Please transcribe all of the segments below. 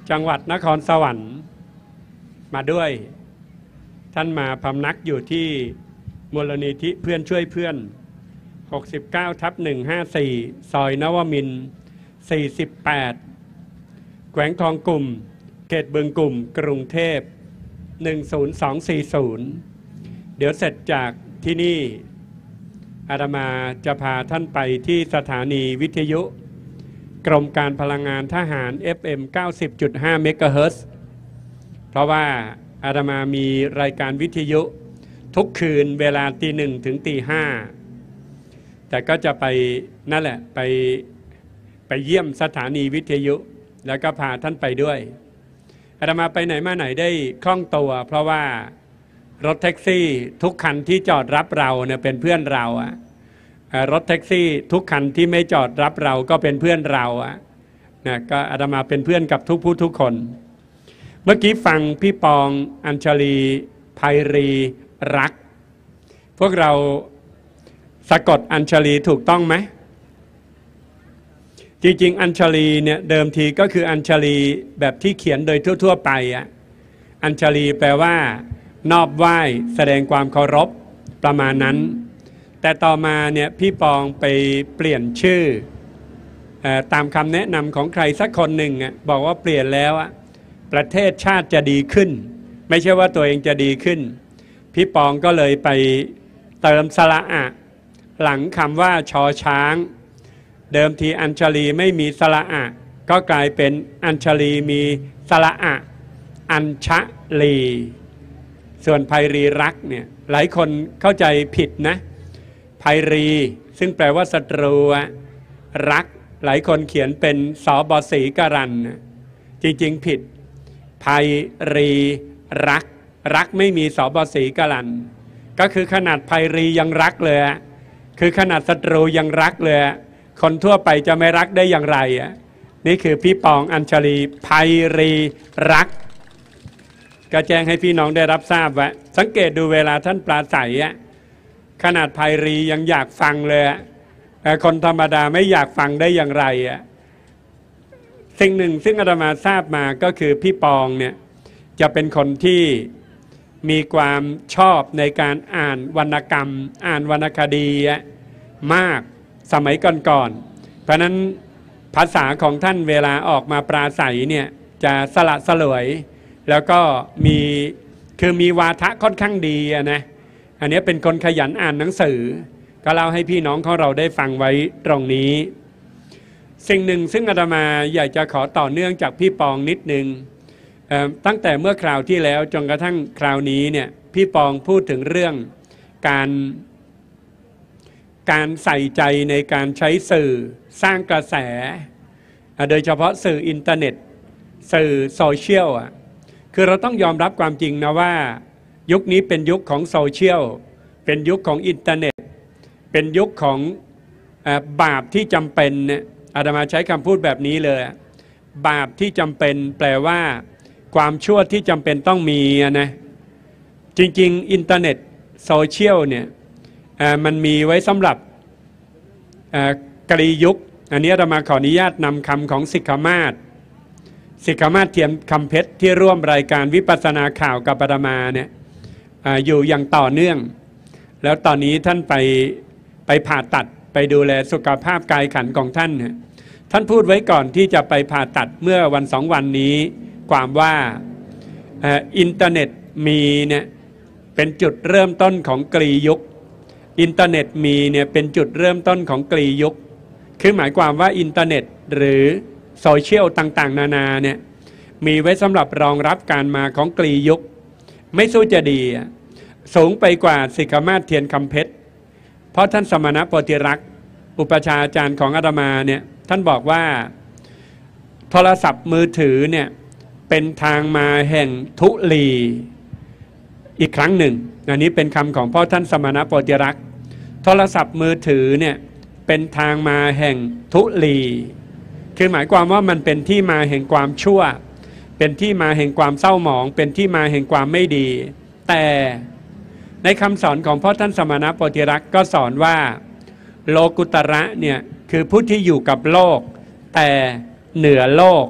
จังหวัดนครสวรรค์มาด้วยท่านมาพำนักอยู่ที่มูลนิธิเพื่อนช่วยเพื่อน69/154ซอยนวมินทร์48แขวงคลองกลุ่มเขตบึงกลุ่มกรุงเทพ10240เดี๋ยวเสร็จจากที่นี่อาตมาจะพาท่านไปที่สถานีวิทยุกรมการพลังงานทหาร FM 90.5 เมกะเฮิรตซ์เพราะว่าอาตมามีรายการวิทยุทุกคืนเวลาตี 1 ถึงตี 5แต่ก็จะไปนั่นแหละไปเยี่ยมสถานีวิทยุแล้วก็พาท่านไปด้วยอาตมาไปไหนมาไหนได้คล่องตัวเพราะว่ารถแท็กซี่ทุกคันที่จอดรับเราเนี่ยเป็นเพื่อนเรารถแท็กซี่ทุกคันที่ไม่จอดรับเราก็เป็นเพื่อนเรานะก็อาตมาเป็นเพื่อนกับทุกผู้ทุกคนเมื่อกี้ฟังพี่ปองอัญชลีไพรีรักพวกเราสะกดอัญชลีถูกต้องไหมจริงๆอัญชลีเนี่ยเดิมทีก็คืออัญชลีแบบที่เขียนโดยทั่วๆไปอัญชลีแปลว่านอบไหว้แสดงความเคารพประมาณนั้นแต่ต่อมาเนี่ยพี่ปองไปเปลี่ยนชื่อตามคำแนะนำของใครสักคนหนึ่งบอกว่าเปลี่ยนแล้วประเทศชาติจะดีขึ้นไม่ใช่ว่าตัวเองจะดีขึ้นพี่ปองก็เลยไปเติมสระอะหลังคำว่าชอช้างเดิมทีอัญชลีไม่มีสระอะก็กลายเป็นอัญชลีมีสระอะอัญชลีส่วนไพรีรักเนี่ยหลายคนเข้าใจผิดนะไพรีซึ่งแปลว่าศัตรูรักหลายคนเขียนเป็นสบศรีกรันจริงๆผิดไพรีรักรักไม่มีสบศรีกรันก็คือขนาดไพรียังรักเลยคือขนาดศัตรูยังรักเลยคนทั่วไปจะไม่รักได้อย่างไรนี่คือพี่ปองอัญชลีไพรีรักก็แจ้งให้พี่น้องได้รับทราบว่าสังเกตดูเวลาท่านปราศัยขนาดไพรียังอยากฟังเลยคนธรรมดาไม่อยากฟังได้อย่างไรสิ่งหนึ่งซึ่งอาตมาทราบมาก็คือพี่ปองเนี่ยจะเป็นคนที่มีความชอบในการอ่านวรรณกรรมอ่านวรรณคดีมากสมัยก่อนๆเพราะนั้นภาษาของท่านเวลาออกมาปราศัยเนี่ยจะสละสลวยแล้วก็มีวาทะค่อนข้างดีนะอันนี้เป็นคนขยันอ่านหนังสือก็เล่าให้พี่น้องของเราได้ฟังไว้ตรงนี้สิ่งหนึ่งซึ่งอาตมาอยากจะขอต่อเนื่องจากพี่ปองนิดนึงตั้งแต่เมื่อคราวที่แล้วจนกระทั่งคราวนี้เนี่ยพี่ปองพูดถึงเรื่องการใส่ใจในการใช้สื่อสร้างกระแสโดยเฉพาะสื่ออินเทอร์เน็ตสื่อโซเชียลคือเราต้องยอมรับความจริงนะว่ายุคนี้เป็นยุคของโซเชียลเป็นยุคของอินเทอร์เน็ตเป็นยุคของบาปที่จำเป็นเนี่ยอาตมาใช้คำพูดแบบนี้เลยบาปที่จำเป็นแปลว่าความชั่วที่จำเป็นต้องมีนะจริงๆอินเทอร์เน็ตโซเชียลเนี่ยมันมีไว้สำหรับกรียุคอันนี้อาตมาขออนุญาตนำคำของสิกขมาศเทียมคำเพชรที่ร่วมรายการวิปัสสนาข่าวกับอาตมาเนี่ยอยู่อย่างต่อเนื่องแล้วตอนนี้ท่านไปผ่าตัดไปดูแลสุขภาพกายขันของท่านท่านพูดไว้ก่อนที่จะไปผ่าตัดเมื่อวันสองวันนี้ความว่าอินเทอร์เน็ตมีเนี่ยเป็นจุดเริ่มต้นของกรียุคอินเทอร์เน็ตมีเนี่ยเป็นจุดเริ่มต้นของกรียุคคือหมายความว่าอินเทอร์เน็ตหรือโซเชียลต่างๆนานาเนี่ยมีไว้สำหรับรองรับการมาของกรียุคไม่สู้จะดีสูงไปกว่าสิกขมาศเทียนคำเพชรเพราะท่านสมณโพธิรักษ์อุปชาอาจารย์ของอาตมาเนี่ยท่านบอกว่าโทรศัพท์มือถือเนี่ยเป็นทางมาแห่งทุลีอีกครั้งหนึ่งอันนี้เป็นคำของพ่อท่านสมณโพธิรักษ์โทรศัพท์มือถือเนี่ยเป็นทางมาแห่งทุลีคือหมายความว่ามันเป็นที่มาแห่งความชั่วเป็นที่มาแห่งความเศร้าหมองเป็นที่มาแห่งความไม่ดีแต่ในคำสอนของพ่อท่านสมณโพธิรักษ์ก็สอนว่าโลกุตระเนี่ยคือผู้ที่อยู่กับโลกแต่เหนือโลก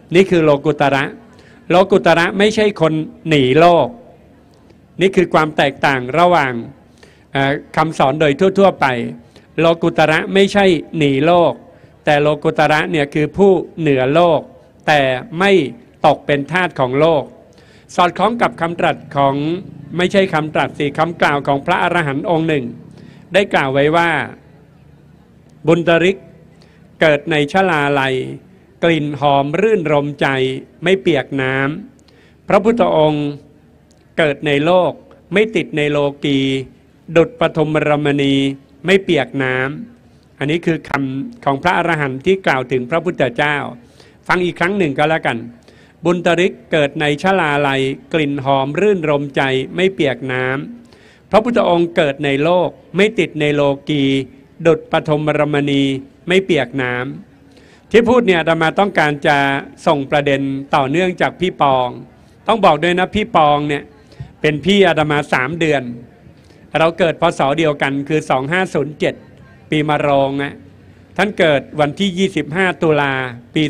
นี่คือโลกุตระโลกุตระไม่ใช่คนหนีโลกนี่คือความแตกต่างระหว่างคำสอนโดยทั่วๆไปโลกุตระไม่ใช่หนีโลกแต่โลกุตระเนี่ยคือผู้เหนือโลกแต่ไม่ตกเป็นทาสของโลกสอดคล้องกับคำตรัสของไม่ใช่คำตรัสสิคำกล่าวของพระอรหันต์องค์หนึ่งได้กล่าวไว้ว่าบุญตริกเกิดในชลาลัยกลิ่นหอมรื่นรมใจไม่เปียกน้ำพระพุทธองค์เกิดในโลกไม่ติดในโลกีดุจปฐมรมณีไม่เปียกน้ำอันนี้คือคำของพระอรหันต์ที่กล่าวถึงพระพุทธเจ้าฟังอีกครั้งหนึ่งก็แล้วกันบุญตริกเกิดในชลาลัยกลิ่นหอมรื่นรมใจไม่เปียกน้ำพระพุทธองค์เกิดในโลกไม่ติดในโลกีดุจปฐมรมณีไม่เปียกน้ำที่พูดเนี่ยอาตมาต้องการจะส่งประเด็นต่อเนื่องจากพี่ปองต้องบอกด้วยนะพี่ปองเนี่ยเป็นพี่อาตมา3 เดือนเราเกิดพศเดียวกันคือ2507ปีมะโรงนะท่านเกิดวันที่25ตุลาปี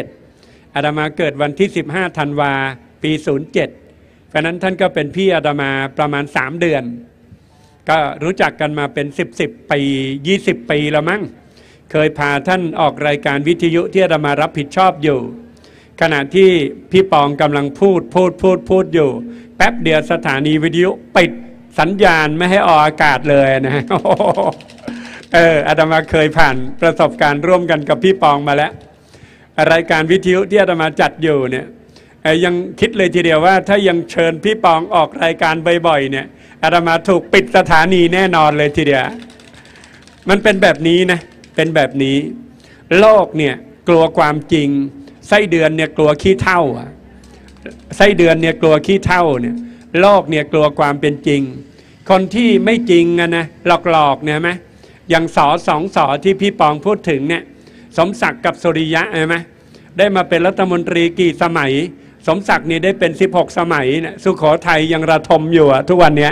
07อาตมาเกิดวันที่15ธันวาปี07เพราะนั้นท่านก็เป็นพี่อาตมาประมาณ3 เดือนก็รู้จักกันมาเป็น10ปี20 ปีแล้วมั้งเคยพาท่านออกรายการวิทยุที่อาตมารับผิดชอบอยู่ขณะที่พี่ปองกำลังพูดอยู่แป๊บเดียวสถานีวิทยุปิดสัญญาณไม่ให้ออกอากาศเลยนะอาตมาเคยผ่านประสบการณ์ร่วมกันกับพี่ปองมาแล้วรายการวิทยุที่อาตมาจัดอยู่เนี่ยยังคิดเลยทีเดียวว่าถ้ายังเชิญพี่ปองออกรายการบ่อยๆเนี่ยอาตมาถูกปิดสถานีแน่นอนเลยทีเดียวมันเป็นแบบนี้นะเป็นแบบนี้โลกเนี่ยกลัวความจริงไส้เดือนเนี่ยกลัวขี้เถ้าไส้เดือนเนี่ยกลัวขี้เถ้าเนี่ยโลกเนี่ยกลัวความเป็นจริงคนที่ไม่จริงนะหลอกเนี่ยไหมอย่าง2 สอที่พี่ปองพูดถึงเนี่ยสมศักดิ์กับสุริยะใช่ไหมได้มาเป็นรัฐมนตรีกี่สมัยสมศักดิ์นี่ได้เป็น16 สมัยเนี่ยสุโขทัยยังระทมอยู่ทุกวันเนี้ย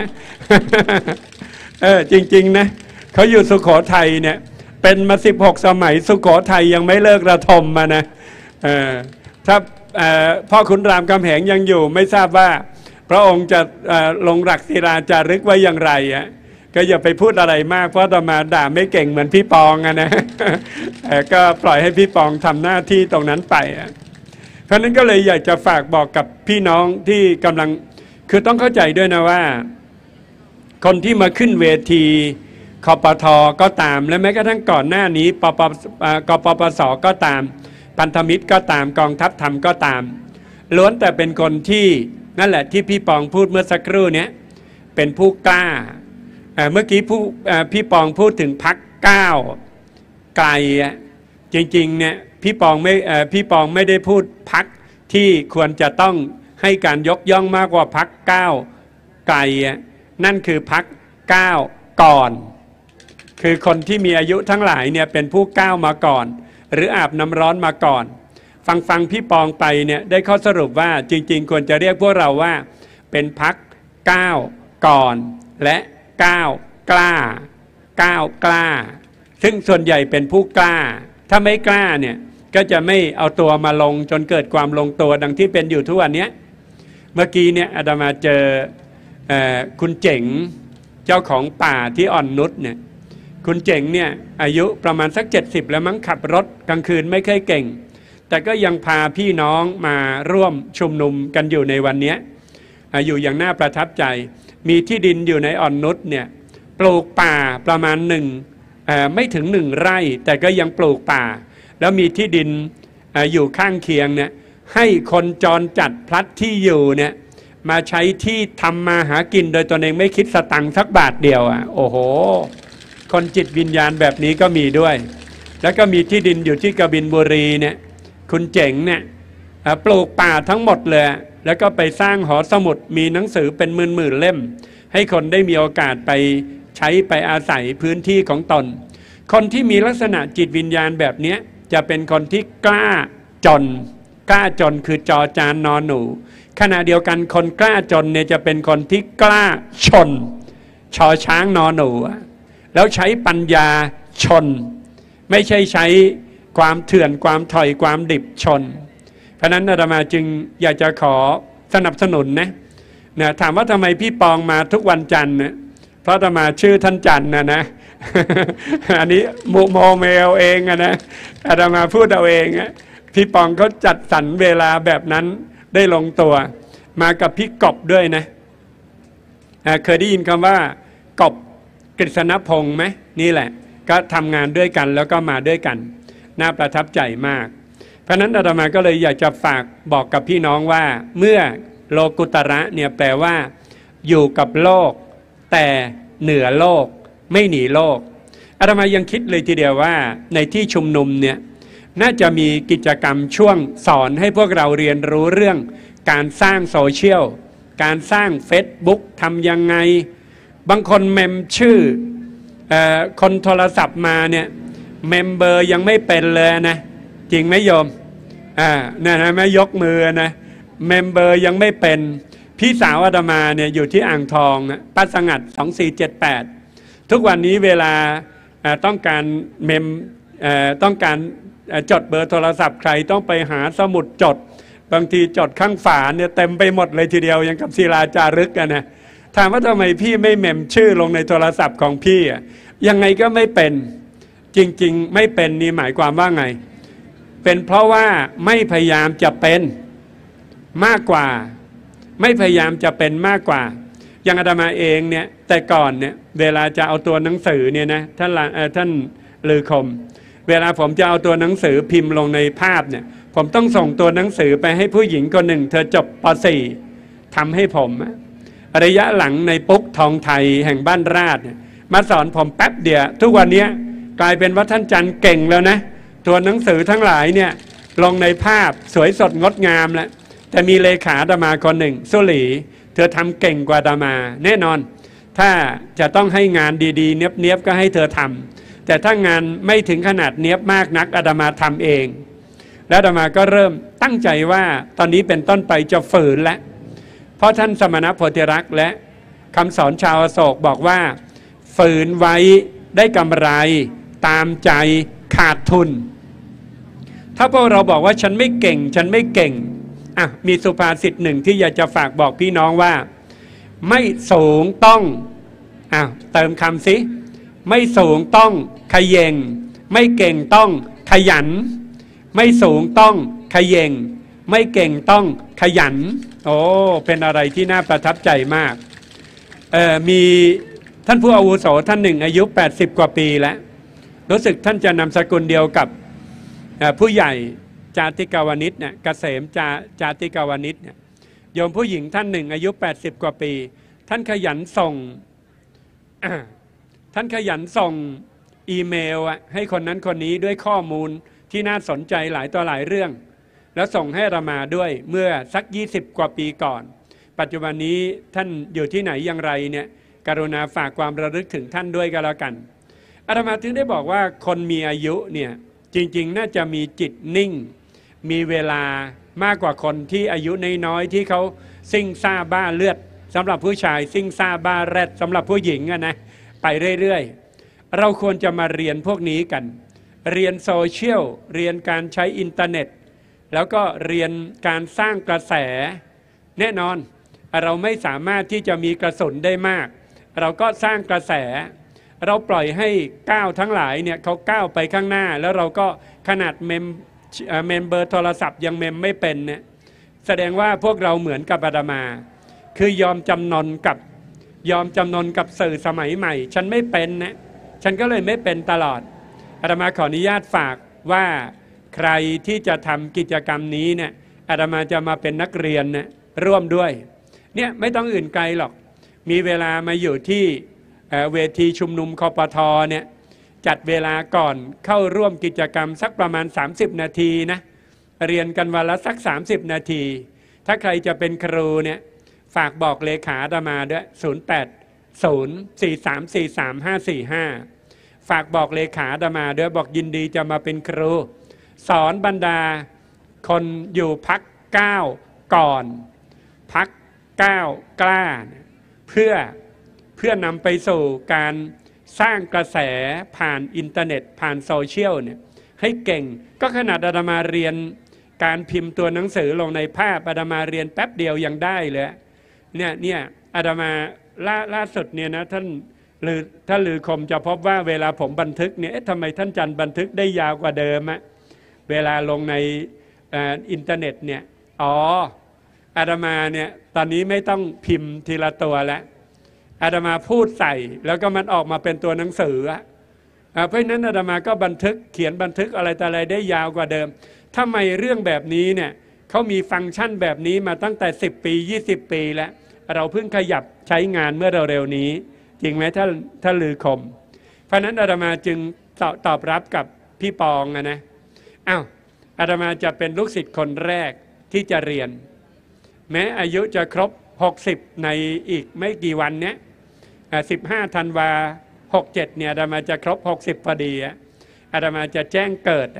จริงๆนะเขาอยู่สุโขทัยเนี่ยเป็นมา16 สมัยสุโขทัยยังไม่เลิกระทมมานะถ้าพ่อขุนรามคำแหงยังอยู่ไม่ทราบว่าพระองค์จะลงหลักศิลาจารึกไว้อย่างไรก็อย่าไปพูดอะไรมากเพราะต่อมาด่าไม่เก่งเหมือนพี่ปองนะก็ปล่อยให้พี่ปองทำหน้าที่ตรงนั้นไปเพราะนั้นก็เลยอยากจะฝากบอกกับพี่น้องที่กำลังคือต้องเข้าใจด้วยนะว่าคนที่มาขึ้นเวทีคปท.ก็ตามและแม้กระทั่งก่อนหน้านี้กปปส.ก็ตามพันธมิตรก็ตามกองทัพธรรมก็ตามล้วนแต่เป็นคนที่นั่นแหละที่พี่ปองพูดเมื่อสักครู่นี้เป็นผู้กล้าเมื่อกี้พี่ปองพูดถึงพรรคก้าวไกลจริงๆเนี่ยพี่ปองไม่ได้พูดพรรคที่ควรจะต้องให้การยกย่องมากกว่าพรรคก้าวไกลนั่นคือพรรคก้าวก่อนคือคนที่มีอายุทั้งหลายเนี่ยเป็นผู้ก้าวมาก่อนหรืออาบน้ำร้อนมาก่อนฟังพี่ปองไปเนี่ยได้ข้อสรุปว่าจริงๆควรจะเรียกพวกเราว่าเป็นพรรคก้าวก่อนและก้าวกล้าก้าวกล้าซึ่งส่วนใหญ่เป็นผู้กล้าถ้าไม่กล้าเนี่ยก็จะไม่เอาตัวมาลงจนเกิดความลงตัวดังที่เป็นอยู่ทุกวันนี้เมื่อกี้เนี่ยอาตมาเจอคุณเจ๋งเจ้าของป่าที่อ่อนนุชเนี่ยคุณเจ๋งเนี่ยอายุประมาณสัก70แล้วมั้งขับรถกลางคืนไม่ค่อยเก่งแต่ก็ยังพาพี่น้องมาร่วมชุมนุมกันอยู่ในวันนี้อยู่อย่างน่าประทับใจมีที่ดินอยู่ในอ่อนนุชเนี่ยปลูกป่าประมาณไม่ถึง1 ไร่แต่ก็ยังปลูกป่าแล้วมีที่ดินอยู่ข้างเคียงเนี่ยให้คนจรจัดพลัดที่อยู่เนี่ยมาใช้ที่ทำมาหากินโดยตนเองไม่คิดสตังค์สักบาทเดียวโอ้โหคนจิตวิญญาณแบบนี้ก็มีด้วยแล้วก็มีที่ดินอยู่ที่กบินบุรีเนี่ยคุณเจ๋งเนี่ยปลูกป่าทั้งหมดเลยแล้วก็ไปสร้างหอสมุดมีหนังสือเป็นหมื่นเล่มให้คนได้มีโอกาสไปใช้ไปอาศัยพื้นที่ของตนคนที่มีลักษณะจิตวิญญาณแบบนี้จะเป็นคนที่กล้าจนคือจอจานนอนหนูขณะเดียวกันคนกล้าจนเนี่ยจะเป็นคนที่กล้าชนชอช้างนอนหนูแล้วใช้ปัญญาชนไม่ใช่ใช้ความเถื่อนความถอยความดิบชนเพราะนั้นอาตมาจึงอยากจะขอสนับสนุนนะถามว่าทำไมพี่ปองมาทุกวันจันทร์นะเพราะอาตมาชื่อท่านจันทร์นะ อันนี้โมเมลเองนะอาตมาพูดเอาเองพี่ปองเขาจัดสรรเวลาแบบนั้นได้ลงตัวมากับพี่กบด้วยนะเคยได้ยินคำว่ากบกฤษณพงษ์ไหมนี่แหละก็ทำงานด้วยกันแล้วก็มาด้วยกันน่าประทับใจมากเพราะนั้นอาตมาก็เลยอยากจะฝากบอกกับพี่น้องว่าเมื่อโลกุตระเนี่ยแปลว่าอยู่กับโลกแต่เหนือโลกไม่หนีโลกอาตมายังคิดเลยทีเดียวว่าในที่ชุมนุมเนี่ยน่าจะมีกิจกรรมช่วงสอนให้พวกเราเรียนรู้เรื่องการสร้างโซเชียลการสร้าง Facebook ทำยังไงบางคนเมมชื่อคนโทรศัพท์มาเนี่ยเมมเบอร์ยังไม่เป็นเลยนะจริงไหมโยมนั่นนะไม่ยกมือนะเมมเบอร์ยังไม่เป็นพี่สาวอาตมาเนี่ยอยู่ที่อ่างทองป้าสงัด2478ทุกวันนี้เวลาต้องการต้องการจดเบอร์โทรศัพท์ใครต้องไปหาสมุดจดบางทีจดข้างฝาเนี่ยเต็มไปหมดเลยทีเดียวยังกับศิลาจารึกกันนะถามว่าทำไมพี่ไม่เมมชื่อลงในโทรศัพท์ของพี่ยังไงก็ไม่เป็นจริงๆไม่เป็นนี่หมายความว่าไงเป็นเพราะว่าไม่พยายามจะเป็นมากกว่าไม่พยายามจะเป็นมากกว่าอย่างอาตมาเองเนี่ยแต่ก่อนเนี่ยเวลาจะเอาตัวหนังสือเนี่ยนะท่านลือคมเวลาผมจะเอาตัวหนังสือพิมพ์ลงในภาพเนี่ยผมต้องส่งตัวหนังสือไปให้ผู้หญิงคนหนึ่งเธอจบป .4 ทำให้ผมระยะหลังในปุ๊กทองไทยแห่งบ้านราชมาสอนผมแป๊บเดียวทุกวันนี้กลายเป็นว่าท่านจันเก่งแล้วนะตัวหนังสือทั้งหลายเนี่ยลงในภาพสวยสดงดงามแล้วแต่มีเลขาอาตมาคนหนึ่งสุหลีเธอทำเก่งกว่าอาตมาแน่นอนถ้าจะต้องให้งานดีๆเนียบๆก็ให้เธอทำแต่ถ้างานไม่ถึงขนาดเนียบมากนักอาตมาทำเองแล้วอาตมาก็เริ่มตั้งใจว่าตอนนี้เป็นต้นไปจะฝืนแล้วเพราะท่านสมณโพธิรักษ์และคำสอนชาวอโศกบอกว่าฝืนไว้ได้กำไรตามใจขาดทุนถ้าพวกเราบอกว่าฉันไม่เก่งฉันไม่เก่งมีสุภาษิตหนึ่งที่อยากจะฝากบอกพี่น้องว่าไม่สูงต้องเติมคำสิไม่สูงต้องขย่งไม่เก่งต้องขยันไม่สูงต้องขย่งไม่เก่งต้องขยันโอ้เป็นอะไรที่น่าประทับใจมากมีท่านผู้อาวุโสท่านหนึ่งอายุ80กว่าปีแล้วรู้สึกท่านจะนามสกุลเดียวกับผู้ใหญ่จาติกาวนิชเนี่ยเกษมจาติกาวนิชเนี่ยโยมผู้หญิงท่านหนึ่งอายุ80กว่าปีท่านขยันส่งอีเมลให้คนนั้นคนนี้ด้วยข้อมูลที่น่าสนใจหลายต่อหลายเรื่องแล้วส่งให้อาตมาด้วยเมื่อสัก20กว่าปีก่อนปัจจุบันนี้ท่านอยู่ที่ไหนอย่างไรเนี่ยกรุณาฝากความระลึกถึงท่านด้วยก็แล้วกันอาตมาถึงได้บอกว่าคนมีอายุเนี่ยจริงๆน่าจะมีจิตนิ่งมีเวลามากกว่าคนที่อายุน้อยๆที่เขาซิ่งซ่าบ้าเลือดสำหรับผู้ชายซิ่งซ่าบ้าแรดสำหรับผู้หญิงนะไปเรื่อยๆเราควรจะมาเรียนพวกนี้กันเรียนโซเชียลเรียนการใช้อินเทอร์เน็ตแล้วก็เรียนการสร้างกระแสแน่นอนเราไม่สามารถที่จะมีกระสุนได้มากเราก็สร้างกระแสเราปล่อยให้ก้าวทั้งหลายเนี่ยเขาก้าวไปข้างหน้าแล้วเราก็ขนาดเมมเบอร์โทรศัพท์ยังเมมไม่เป็นเนี่ยแสดงว่าพวกเราเหมือนกับอาตมาคือยอมจำนนกับสื่อสมัยใหม่ฉันไม่เป็นนะฉันก็เลยไม่เป็นตลอดอาตมาขออนุญาตฝากว่าใครที่จะทำกิจกรรมนี้เนี่ยอาตมาจะมาเป็นนักเรียนนะร่วมด้วยเนี่ยไม่ต้องอื่นไกลหรอกมีเวลามาอยู่ที่เวทีชุมนุมคปทเนี่ยจัดเวลาก่อนเข้าร่วมกิจกรรมสักประมาณ30นาทีนะเรียนกันวันละสัก30นาทีถ้าใครจะเป็นครูเนี่ยฝากบอกเลขาอาตมาด้วย0804343545ฝากบอกเลขาอาตมาด้วยบอกยินดีจะมาเป็นครูสอนบรรดาคนอยู่พรรค9ก่อนพรรค9กล้าเพื่อนำไปสู่การสร้างกระแสผ่านอินเทอร์เน็ตผ่านโซเชียลเนี่ยให้เก่งก็ขนาดอาตมาเรียนการพิมพ์ตัวหนังสือลงในภาพอาตมาเรียนแป๊บเดียวยังได้เลยเนี่ยอาตมาล่าสุดเนี่ยนะท่านลือคมจะพบว่าเวลาผมบันทึกเนี่ยทำไมท่านจันบันทึกได้ยาวกว่าเดิมอะเวลาลงในอินเทอร์เน็ตเนี่ยอาตมาเนี่ยตอนนี้ไม่ต้องพิมพ์ทีละตัวแล้วอาตมาพูดใส่แล้วก็มันออกมาเป็นตัวหนังสือเพราะนั้นอาตมาก็เขียนบันทึกอะไรแต่อะไรได้ยาวกว่าเดิมทำไมเรื่องแบบนี้เนี่ยเขามีฟังก์ชันแบบนี้มาตั้งแต่10 ปี 20 ปีแล้วเราเพิ่งขยับใช้งานเมื่อเร็วๆนี้จริงไหมถ้าลือคมเพราะนั้นอาตมาจึงตอบรับกับพี่ปองนะอาตมาจะเป็นลูกศิษย์คนแรกที่จะเรียนแม้อายุจะครบ60ในอีกไม่กี่วันเนี้ย15 ธันวา67เนี่ยอาตมาจะครบ60พอดีอาตมาจะแจ้งเกิด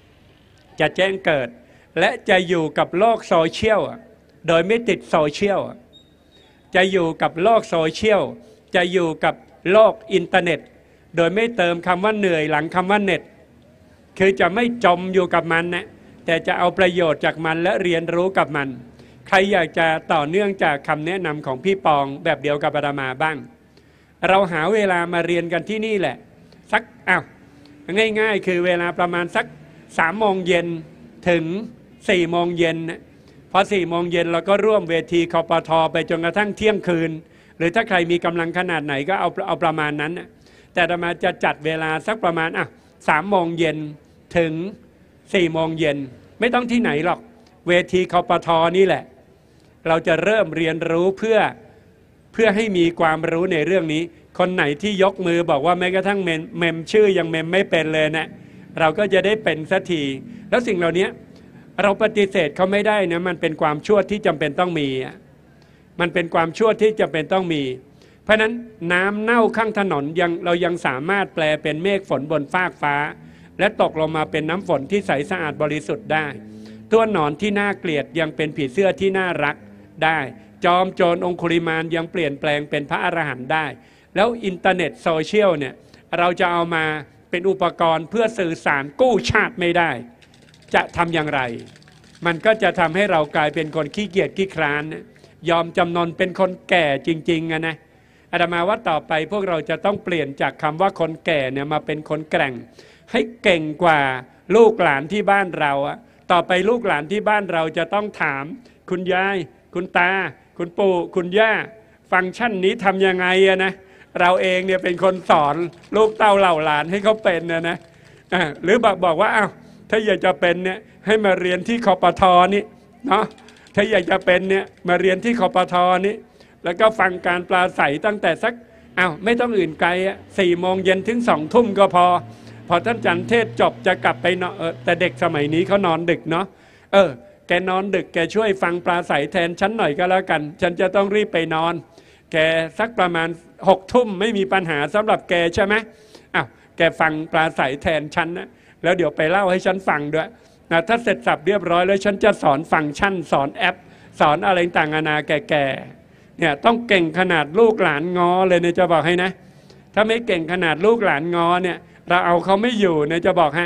และจะอยู่กับโลกโซเชียลโดยไม่ติดโซเชียลจะอยู่กับโลกโซเชียลจะอยู่กับโลกอินเทอร์เน็ตโดยไม่เติมคำว่าเหนื่อยหลังคำว่าเน็ตคือจะไม่จมอยู่กับมันนะแต่จะเอาประโยชน์จากมันและเรียนรู้กับมันใครอยากจะต่อเนื่องจากคำแนะนำของพี่ปองแบบเดียวกับอาตมาบ้างเราหาเวลามาเรียนกันที่นี่แหละสักง่ายๆคือเวลาประมาณสัก3 โมงเย็นถึง4 โมงเย็นพอ4 โมงเย็นเราก็ร่วมเวทีคปท.ไปจนกระทั่งเที่ยงคืนหรือถ้าใครมีกำลังขนาดไหนก็เอาประมาณนั้นแต่อาตมาจะจัดเวลาสักประมาณ3 โมงเย็นถึง4 โมงเย็นไม่ต้องที่ไหนหรอกเวทีคปท.นี่แหละเราจะเริ่มเรียนรู้เพื่อให้มีความรู้ในเรื่องนี้คนไหนที่ยกมือบอกว่าแม้กระทั่งเมมชื่อยังเมมไม่เป็นเลยนะเราก็จะได้เป็นสักทีแล้วสิ่งเหล่านี้เราปฏิเสธเขาไม่ได้นะมันเป็นความชั่วที่จำเป็นต้องมีมันเป็นความชั่วที่จำเป็นต้องมีเพราะนั้นน้ำเน่าข้างถนนเรายังสามารถแปลเป็นเมฆฝนบนฟากฟ้าและตกลงมาเป็นน้ำฝนที่ใสสะอาดบริสุทธิ์ได้ตัวหนอนที่น่าเกลียดยังเป็นผีเสื้อที่น่ารักได้จอมโจรองคุลิมานยังเปลี่ยนแปลงเป็นพระอรหันต์ได้แล้วอินเทอร์เน็ตโซเชียลเนี่ยเราจะเอามาเป็นอุปกรณ์เพื่อสื่อสารกู้ชาติไม่ได้จะทำอย่างไรมันก็จะทำให้เรากลายเป็นคนขี้เกียจขี้คร้านยอมจำนนเป็นคนแก่จริงๆนะอาตมาว่าต่อไปพวกเราจะต้องเปลี่ยนจากคำว่าคนแก่เนี่ยมาเป็นคนแกร่งให้เก่งกว่าลูกหลานที่บ้านเราต่อไปลูกหลานที่บ้านเราจะต้องถามคุณยายคุณตาคุณปู่คุณย่าฟังก์ชันนี้ทำยังไงนะเราเองเนี่ยเป็นคนสอนลูกเต้าเหล่าหลานให้เขาเป็นนะหรือบอกว่าถ้าอยากจะเป็นเนี่ยให้มาเรียนที่คปท.นี่เนาะถ้าอยากจะเป็นเนี่ยมาเรียนที่คปท.นี่แล้วก็ฟังการปราศัยตั้งแต่สักไม่ต้องอื่นไกล4 โมงเย็นถึง2 ทุ่มก็พอท่านจันเทศจบจะกลับไปนอนแต่เด็กสมัยนี้เขานอนดึกเนาะแกนอนดึกแกช่วยฟังปราศัยแทนฉันหน่อยก็แล้วกันฉันจะต้องรีบไปนอนแกสักประมาณ6 ทุ่มไม่มีปัญหาสำหรับแกใช่ไหมแกฟังปราศัยแทนฉันนะแล้วเดี๋ยวไปเล่าให้ฉันฟังด้วยนะถ้าเสร็จสับเรียบร้อยแล้วฉันจะสอนฟังก์ชันสอนแอปสอนอะไรต่างๆนานาแก่ๆเนี่ยต้องเก่งขนาดลูกหลานงอเลยเนี่ยจะบอกให้นะถ้าไม่เก่งขนาดลูกหลานงอเนี่ยเราเอาเขาไม่อยู่เนี่ยจะบอกให้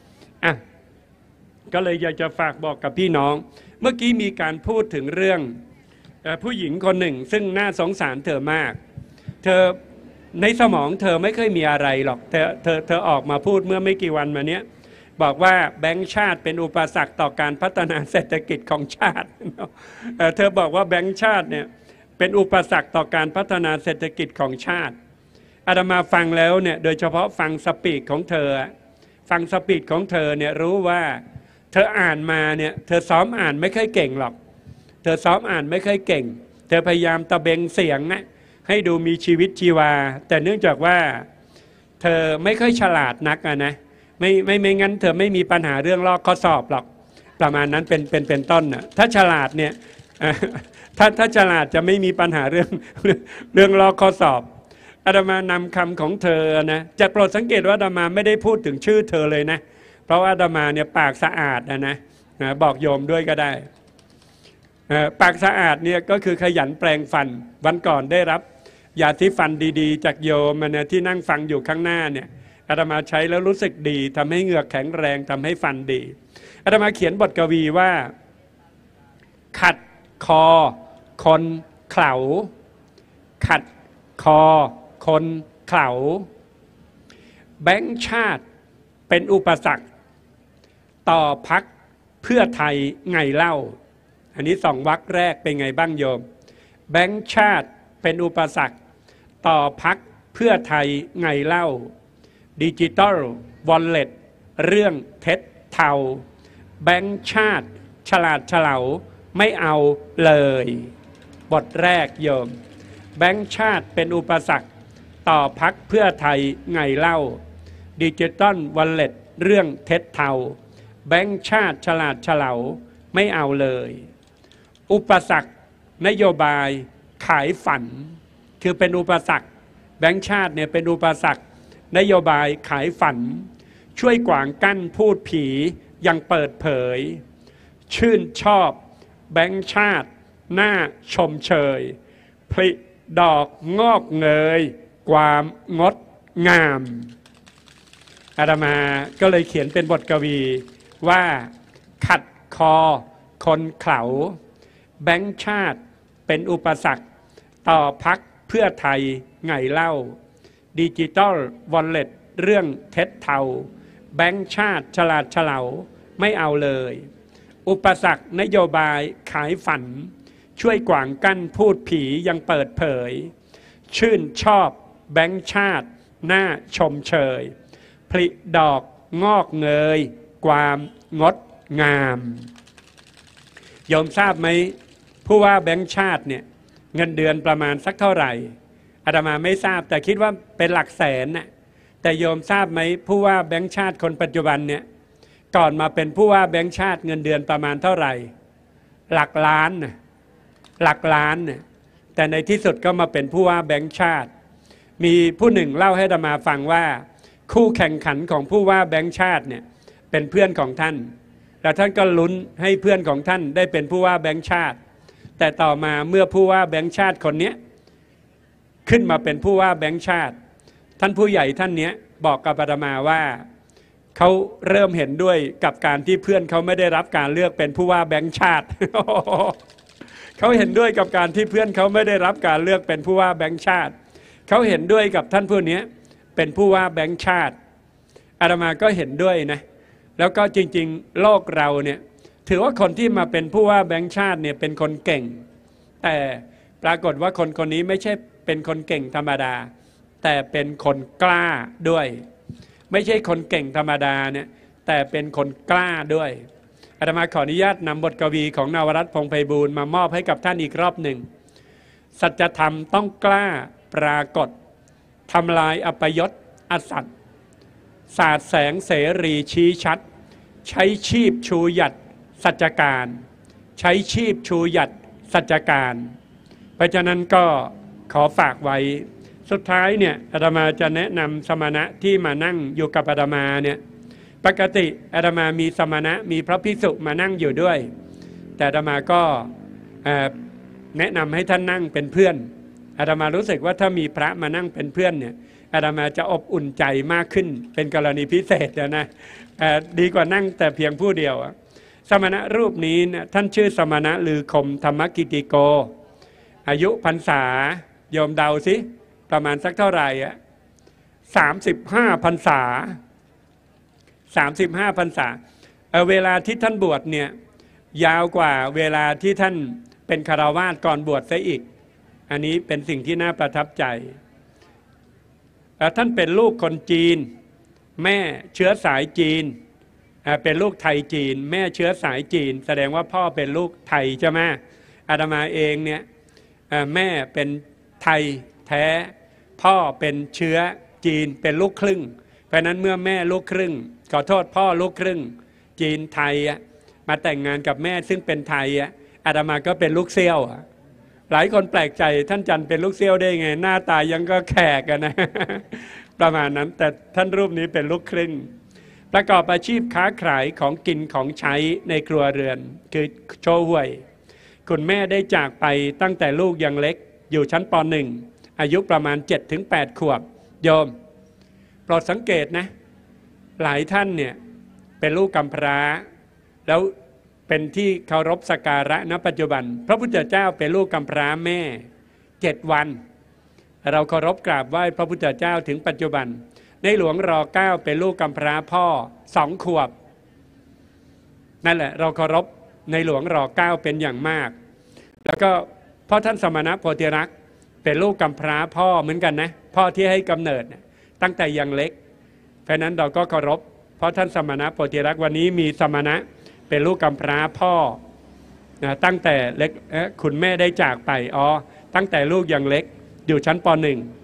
ก็เลยอยากจะฝากบอกกับพี่น้องเมื่อกี้มีการพูดถึงเรื่องผู้หญิงคนหนึ่งซึ่งน่าสงสารเธอมากเธอในสมองเธอไม่เคยมีอะไรหรอกเธอออกมาพูดเมื่อไม่กี่วันมาเนี้ยบอกว่าแบงก์ชาติเป็นอุปสรรคต่อการพัฒนาเศรษฐกิจของชาติเธอบอกว่าแบงก์ชาติเนี่ยเป็นอุปสรรคต่อการพัฒนาเศรษฐกิจของชาติอาตมาฟังแล้วเนี่ยโดยเฉพาะฟังสปีดของเธอเนี่ยรู้ว่าเธออ่านมาเนี่ยเธอซ้อมอ่านไม่ค่อยเก่งหรอกเธอซ้อมอ่านไม่ค่อยเก่งเธอพยายามตะเบงเสียงนะให้ดูมีชีวิตชีวาแต่เนื่องจากว่าเธอไม่ค่อยฉลาดนักนะไม่งั้นเธอไม่มีปัญหาเรื่องลอกข้อสอบหรอกประมาณนั้นเป็นต้นนะถ้าฉลาดเนี่ยถ้าฉลาดจะไม่มีปัญหาเรื่องลอกข้อสอบอาตมานำคำของเธอนะจะโปรดสังเกตว่าอาตมาไม่ได้พูดถึงชื่อเธอเลยนะเพราะว่าอาตมาเนี่ยปากสะอาดนะบอกโยมด้วยก็ได้ปากสะอาดเนี่ยก็คือขยันแปลงฟันวันก่อนได้รับยาสีฟันดีๆจากโยมนะที่นั่งฟังอยู่ข้างหน้าเนี่ยอาตมาใช้แล้วรู้สึกดีทำให้เหงือกแข็งแรงทำให้ฟันดีอาตมาเขียนบทกวีว่าขัดคอคนเข่าขัดคอคนเข่าแบงค์ชาติเป็นอุปสรรคต่อพรรคเพื่อไทยไงเล่าอันนี้สองวรรคแรกเป็นไงบ้างโยมแบงค์ชาติเป็นอุปสรรคต่อพรรคเพื่อไทยไงเล่าดิจิตอลวอลเล็ตเรื่องเท็จเทาแบงค์ชาติฉลาดเฉลาไม่เอาเลยบทแรกโยมแบงค์ชาติเป็นอุปสรรคต่อพรรคเพื่อไทยไงเล่าดิจิตอลวอลเล็ตเรื่องเท็จเทาแบงค์ชาติฉลาดเฉลาไม่เอาเลยอุปสรรคนโยบายขายฝันคือเป็นอุปสรรคแบงค์ชาติเนี่ยเป็นอุปสรรคนโยบายขายฝันช่วยกวางกั้นพูดผียังเปิดเผยชื่นชอบแบงค์ชาติหน้าชมเชยผลิดอกงอกเงยความงดงามอาตมาก็เลยเขียนเป็นบทกวีว่าขัดคอคนเข่าแบงค์ชาติเป็นอุปสรรคต่อพรรคเพื่อไทยไงเล่าดิจิตอลวอลเล็ตเรื่องเท็จเทาแบงค์ชาติฉลาดเฉลาไม่เอาเลยอุปสรรคนโยบายขายฝันช่วยกวางกั้นพูดผียังเปิดเผยชื่นชอบแบงค์ชาติหน้าชมเชยผลิดอกงอกเงยความงดงามโยมทราบไหมผู้ว่าแบงค์ชาติเนี่ยเงินเดือนประมาณสักเท่าไหร่อาตมาไม่ทราบแต่คิดว่าเป็นหลักแสนน่ะแต่โยมทราบไหมผู้ว่าแบงค์ชาติคนปัจจุบันเนี่ยก่อนมาเป็นผู้ว่าแบงค์ชาติเงินเดือนประมาณเท่าไหร่หลักล้านน่ะหลักล้านน่ะแต่ในที่สุดก็มาเป็นผู้ว่าแบงค์ชาติมีผู้หนึ่งเล่าให้อาตมาฟังว่าคู่แข่งขันของผู้ว่าแบงค์ชาติเนี่ยเป็นเพื่อนของท่านแล้วท่านก็ลุ้นให้เพื่อนของท่านได้เป็นผู้ว่าแบงค์ชาติแต่ต่อมาเมื่อผู้ว่าแบงค์ชาติคนนี้ขึ้นมาเป็นผู้ว่าแบงค์ชาติท่านผู้ใหญ่ท่านนี้บอกกับอาตมาว่าเขาเริ่มเห็นด้วยกับการที่เพื่อนเขาไม่ได้รับการเลือกเป็นผู้ว่าแบงค์ชาติ เขาเห็นด้วยกับการที่เพื่อนเขาไม่ได้รับการเลือกเป็นผู้ว่าแบงค์ชาติเขาเห็นด้วยกับท่านผู้นี้เป็นผู้ว่าแบงค์ชาติอาตมาก็เห็นด้วยนะแล้วก็จริงๆโลกเราเนี่ยถือว่าคนที่มาเป็นผู้ว่าแบงค์ชาติเนี่ยเป็นคนเก่งแต่ปรากฏว่าคนคนนี้ไม่ใช่เป็นคนเก่งธรรมดาแต่เป็นคนกล้าด้วยไม่ใช่คนเก่งธรรมดาเนี่ยแต่เป็นคนกล้าด้วยอาตมาขออนุญาตนำบทกวีของนวรัตน์พงษ์ไพบูลย์มามอบให้กับท่านอีกรอบหนึ่งสัจธรรมต้องกล้าปรากฏทำลายอัปยศอสัตย์สาดแสงเสรีชี้ชัดใช้ชีพชูหยัดสัจการใช้ชีพชูหยัดสัจการเพราะฉะนั้นก็ขอฝากไว้สุดท้ายเนี่ยอาตมาจะแนะนำสมณะที่มานั่งอยู่กับอาตมาเนี่ยปกติอาตมามีสมณะมีพระภิกษุมานั่งอยู่ด้วยแต่อาตมาก็แนะนำให้ท่านนั่งเป็นเพื่อนอาตมารู้สึกว่าถ้ามีพระมานั่งเป็นเพื่อนเนี่ยอาตมาจะอบอุ่นใจมากขึ้นเป็นกรณีพิเศษนะดีกว่านั่งแต่เพียงผู้เดียวสมณะรูปนี้นะท่านชื่อสมณะลือคมธรรมกิติโกอายุพรรษาโยมเดาสิประมาณสักเท่าไหร่35 พรรษา35 พรรษาเวลาที่ท่านบวชเนี่ยยาวกว่าเวลาที่ท่านเป็นคฤหัสถ์ก่อนบวชซะอีกอันนี้เป็นสิ่งที่น่าประทับใจท่านเป็นลูกคนจีนแม่เชื้อสายจีนเป็นลูกไทยจีนแม่เชื้อสายจีนแสดงว่าพ่อเป็นลูกไทยใช่ไหมอาตมาเองเนี่ยแม่เป็นไทยแท้พ่อเป็นเชื้อจีนเป็นลูกครึ่งเพราะนั้นเมื่อแม่ลูกครึ่งขอโทษพ่อลูกครึ่งจีนไทยมาแต่งงานกับแม่ซึ่งเป็นไทยอาตมาก็เป็นลูกเซี่ยวหลายคนแปลกใจท่านจันเป็นลูกเซี่ยวได้ไงหน้าตายังก็แขกกันนะ ประมาณนั้นแต่ท่านรูปนี้เป็นลูกครึ่งประกอบอาชีพค้าขายของกินของใช้ในครัวเรือนคือโชห่วยคุณแม่ได้จากไปตั้งแต่ลูกยังเล็กอยู่ชั้นป .1 อายุประมาณ 7-8 ขวบโยมโปรดสังเกตนะหลายท่านเนี่ยเป็นลูกกำพร้าแล้วเป็นที่เคารพสักการะณปัจจุบันพระพุทธเจ้าเป็นลูกกำพร้าแม่7 วันเราเคารพกราบไหว้พระพุทธเจ้าถึงปัจจุบันในหลวงร9เป็นลูกกำพร้าพ่อ2 ขวบนั่นแหละเราเคารพในหลวงร9เป็นอย่างมากแล้วก็พ่อท่านสมณโพธิรักษ์เป็นลูกกำพร้าพ่อเหมือนกันนะพ่อที่ให้กำเนิดตั้งแต่ยังเล็กเพราะนั้นเราก็เคารพเพราะท่านสมณโพธิรักษ์วันนี้มีสมณะเป็นลูกกำพร้าพ่อนะตั้งแต่เล็กคุณแม่ได้จากไปตั้งแต่ลูกยังเล็กอยู่ชั้นป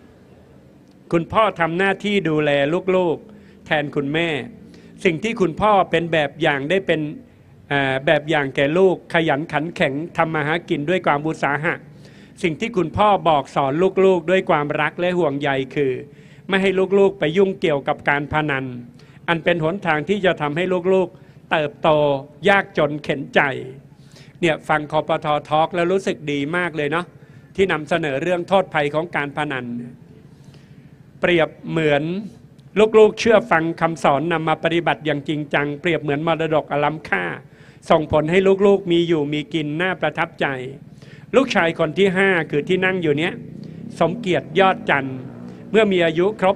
.1 คุณพ่อทำหน้าที่ดูแลลูกๆแทนคุณแม่สิ่งที่คุณพ่อเป็นแบบอย่างได้เป็นแบบอย่างแก่ลูกขยันขันแข็งทำมาหากินด้วยความอุตสาหะสิ่งที่คุณพ่อบอกสอนลูกๆด้วยความรักและห่วงใยคือไม่ให้ลูกๆไปยุ่งเกี่ยวกับการพนันอันเป็นหนทางที่จะทำให้ลูกๆเติบโตยากจนเข็ญใจเนี่ยฟังคปท.ทอล์กแล้วรู้สึกดีมากเลยเนาะที่นำเสนอเรื่องโทษภัยของการพนันเปรียบเหมือนลูกๆเชื่อฟังคำสอนนำมาปฏิบัติอย่างจริงจังเปรียบเหมือนมรดกอันล้ำค่าส่งผลให้ลูกๆมีอยู่มีกินน่าประทับใจลูกชายคนที่5คือที่นั่งอยู่เนี้ยสมเกียรติยอดจันทร์เมื่อมีอายุครบ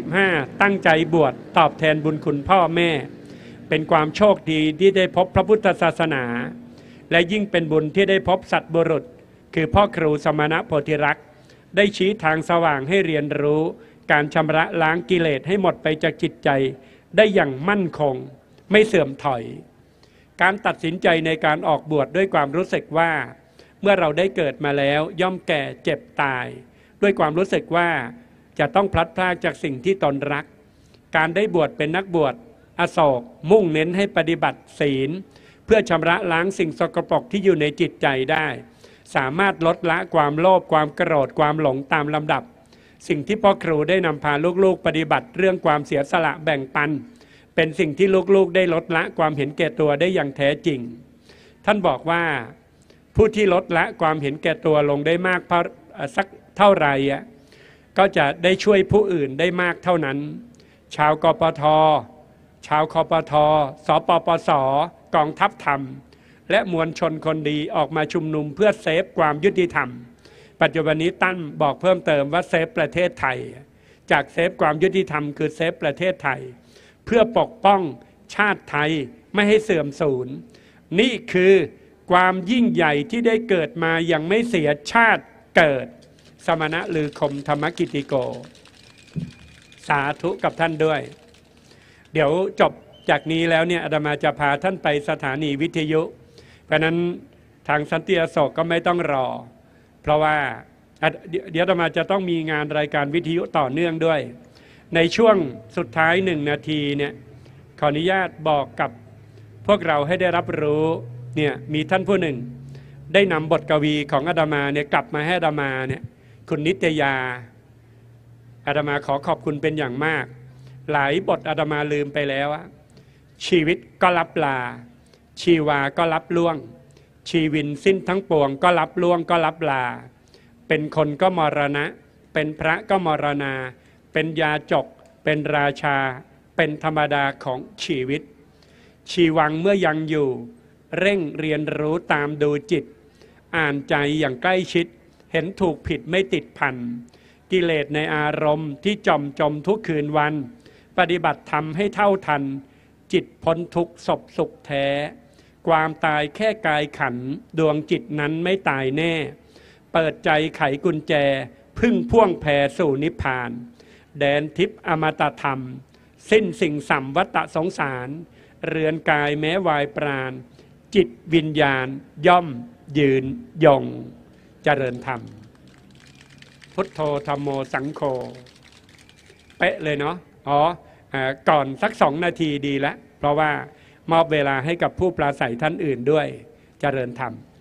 25ตั้งใจบวชตอบแทนบุญคุณพ่อแม่เป็นความโชคดีที่ได้พบพระพุทธศาสนาและยิ่งเป็นบุญที่ได้พบสัตบุรุษคือพ่อครูสมณโพธิรักษ์ได้ชี้ทางสว่างให้เรียนรู้การชำระล้างกิเลสให้หมดไปจากจิตใจได้อย่างมั่นคงไม่เสื่อมถอยการตัดสินใจในการออกบวชด้วยความรู้สึกว่าเมื่อเราได้เกิดมาแล้วย่อมแก่เจ็บตายด้วยความรู้สึกว่าจะต้องพลัดพรากจากสิ่งที่ตนรักการได้บวชเป็นนักบวชอโศกมุ่งเน้นให้ปฏิบัติศีลเพื่อชำระล้างสิ่งสกปรกที่อยู่ในจิตใจได้สามารถลดละความโลภความโกรธความหลงตามลำดับสิ่งที่พ่อครูได้นำพาลูกๆปฏิบัติเรื่องความเสียสละแบ่งปันเป็นสิ่งที่ลูกๆได้ลดละความเห็นแก่ตัวได้อย่างแท้จริงท่านบอกว่าผู้ที่ลดละความเห็นแก่ตัวลงได้มากสักเท่าไหร่ก็จะได้ช่วยผู้อื่นได้มากเท่านั้นชาวกปท.ชาวคปท.สปปส.กองทัพธรรมและมวลชนคนดีออกมาชุมนุมเพื่อเซฟความยุติธรรมปัจจุบันนี้ตั้นบอกเพิ่มเติมว่าเซฟประเทศไทยจากเซฟความยุติธรรมคือเซฟประเทศไทยเพื่อปกป้องชาติไทยไม่ให้เสื่อมสูญนี่คือความยิ่งใหญ่ที่ได้เกิดมาอย่างไม่เสียชาติเกิดสมณะลือคมธรรมกิติโกสาธุกับท่านด้วยเดี๋ยวจบจากนี้แล้วเนี่ยอาตมาจะพาท่านไปสถานีวิทยุเพราะนั้นทางสันติอโศกก็ไม่ต้องรอเพราะว่าเดี๋ยวอาตมาจะต้องมีงานรายการวิทยุต่อเนื่องด้วยในช่วงสุดท้าย1 นาทีเนี่ยขออนุญาตบอกกับพวกเราให้ได้รับรู้เนี่ยมีท่านผู้หนึ่งได้นำบทกวีของอาตมาเนี่ยกลับมาให้อาตมาเนี่ยคุณนิตยาอาตมาขอขอบคุณเป็นอย่างมากหลายบทอาตมาลืมไปแล้วชีวิตก็ลับลาชีวาก็ลับล่วงชีวินสิ้นทั้งปวงก็ลับล่วงก็ลับลาเป็นคนก็มรณะเป็นพระก็มรณาเป็นยาจกเป็นราชาเป็นธรรมดาของชีวิตชีวังเมื่อยังอยู่เร่งเรียนรู้ตามดูจิตอ่านใจอย่างใกล้ชิดเห็นถูกผิดไม่ติดพันกิเลสในอารมณ์ที่จมทุกคืนวันปฏิบัติธรรมให้เท่าทันจิตพ้นทุกศพสุขแท้ความตายแค่กายขันดวงจิตนั้นไม่ตายแน่เปิดใจไขกุญแจพึ่งพ่วงแผ่สู่นิพพานแดนทิพย์อมตะธรรมสิ้นสิ่งสัมวัฏสงสารเรือนกายแม้วายปราณจิตวิญญาณย่อมยืนยงเจริญธรรมพุทโธธัมโมสังโฆเป๊ะเลยเนาะก่อนสัก2 นาทีดีแล้วเพราะว่ามอบเวลาให้กับผู้ปราศัยท่านอื่นด้วยเจริญธรรม